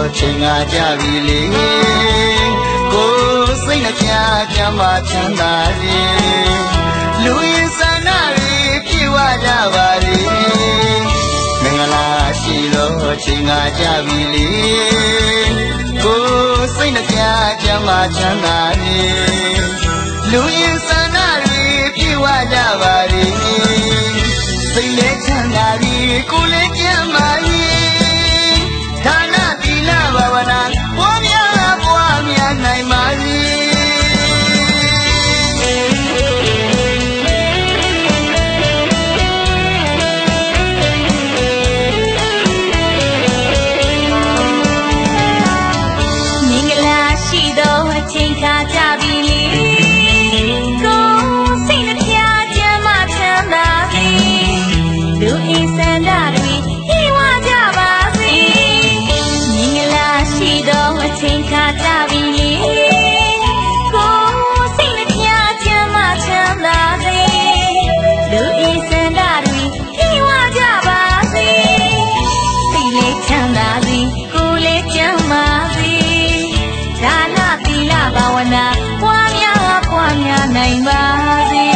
ချိန်ကကြပြီလေကိုယ်စိတ်နှပြချမ်းသာချမ်းသာစေလူရင်ဆန္ဒတွေပြေဝကြပါလေမင်္ဂလာရှိသောချိန်ကကြပြီလေကိုယ်စိတ်နှပြချမ်းသာချမ်းသာစေလူရင်ဆန္ဒတွေပြေဝကြပါလေစိတ်လေးချမ်းသာပြီးကိုယ်လေးကျမ်းမာပြီးဒါနသီလဘာဝနာပွားများနိုင်ပါစေမင်္ဂလာရှိသောအချိန်ခါကြပြီလေကိုယ်စိတ်နှပြချမ်းသာချမ်းသာစေလူအင်းစန္ဒတွေပြေဝကြပါစေမင်္ဂလာရှိသောအချိန်ခါကြပြီလေကိုယ်စိတ်နှပြချမ်းသာချမ်းသာစေလူအင်းစန္ဒတွေပြေဝကြပါစေစိတ်လေးချမ်းသာစေကိုယ်လေးကျမ်းမာစေဒါနသီလဘာဝနာပွားများနိုင်ပါစေ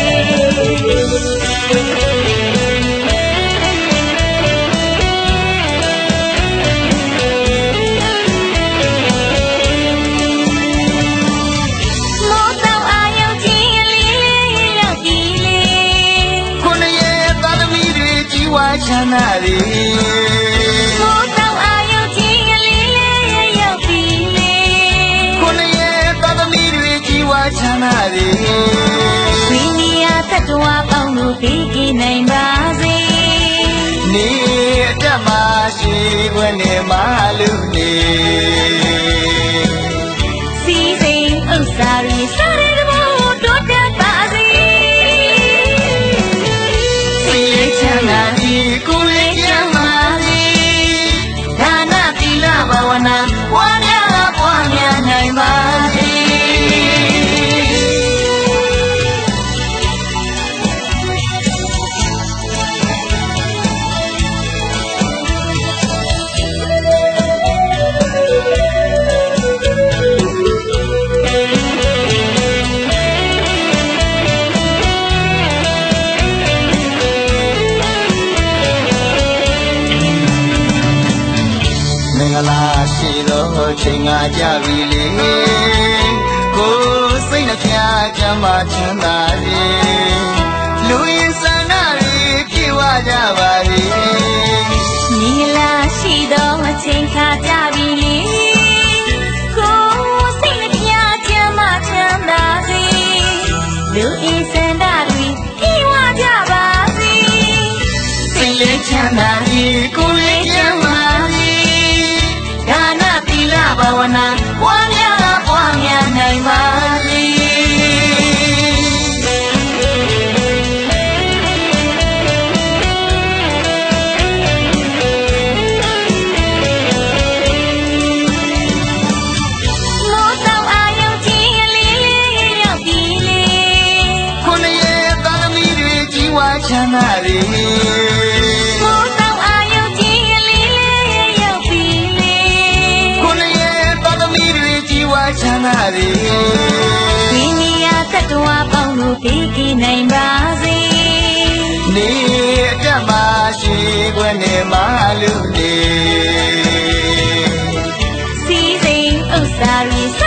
မိုးတောင်အာယုံကြီးအလေးရောက်ပြီလေခုနှစ်ရဲ့သာသမီတွေကြီးဝါချမ်းသာလေမိုးတောင်အာယုံကြီးအလေးရောက်ပြီလေခုနှစ်ရဲ့သာသမီတွေကြီးဝါချမ်းသာလေဝိနည်းသတ္တဝါပေါင်းတို့ပြီးကြည်နိုင်ပါစေနေအတ္တမရှိခွင့်နေမလူနေစီစိန်ဥစ္စာတွေစားရတဲ့ဘုတိုးတက်ပါစေစိတ်လေးချမ်းသာပြီးကိုယ်လေးကျမ်းမာစေဒါနသီလဘာဝနာပွားများနိုင်ပါစေမင်္ဂလာရှိသောချိန်ကကြပြီလေကိုယ်စိတ်နှပြချမ်းသာချမ်းသာစေလူရင်ဆန္ဒတွေပြေဝကြပါလေမင်္ဂလာရှိသောအချိန်ခါကြပြီလေကိုယ်စိတ်နှပြချမ်းသာချမ်းသာစေလူအင်းစန္ဒတွေပြေဝကြပါစေစိတ်လေးချမ်းသာပြီးကိုယ်လေးကျမ်းမာဒါနသီလဘာဝနာပွားများနိုင်ပါစေမိုးတောင်အာယုံကြီးအလေးရောက်ပြီလေခုနှစ်ရဲ့သာသမီတွေကြီးဝါချမ်းသာလေမိုးတောင်အာယုံကြီးအလေးရောက်ပြီလေခုနှစ်ရဲ့သာသမီတွေကြီးဝါချမ်းသာလေဝိနည်းသတ္တဝါပေါင်းတို့ပြီးကြည်နိုင်ပါစေနေအတ္တမရှိခွင့်နေမလူနေစီစိန်ဥစ္စာတွေ